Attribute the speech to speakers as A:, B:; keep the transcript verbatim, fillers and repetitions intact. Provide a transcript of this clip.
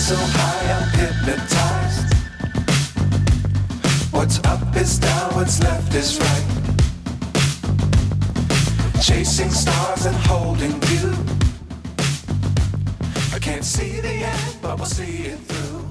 A: so high I'm hypnotized. What's up is down, what's left is right. Chasing stars and holding you. I can't see the end, but we'll see it through.